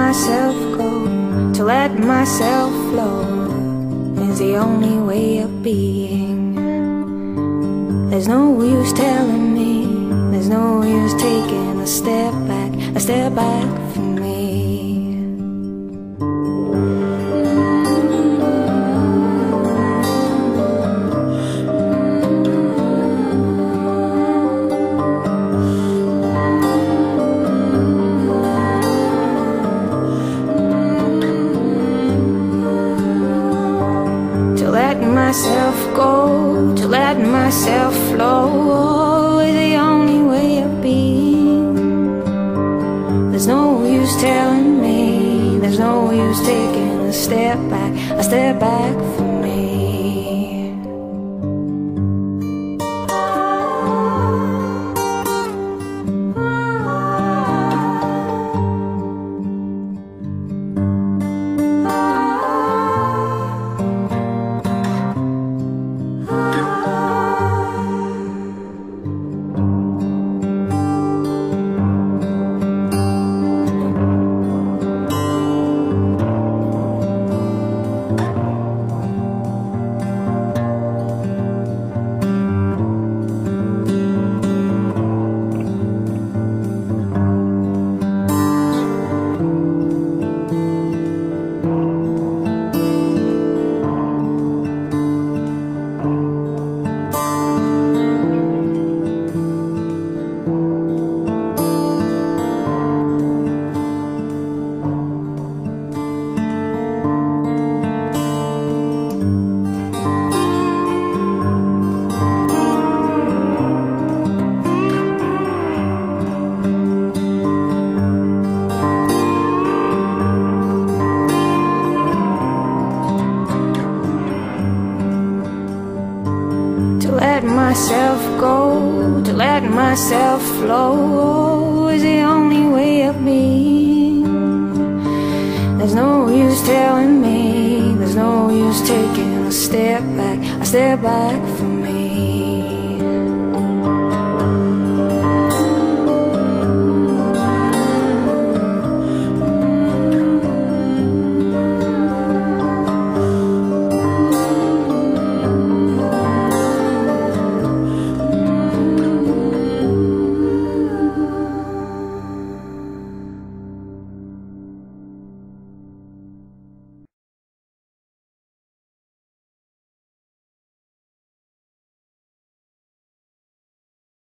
myself go, to let myself flow is the only way of being. There's no use telling me, there's no use taking a step back from me. To let myself go, to let myself flow is the only way of being. There's no use telling me, there's no use taking a step back from me. To let myself go, to let myself flow is the only way of being. There's no use telling me, there's no use taking a step back from me.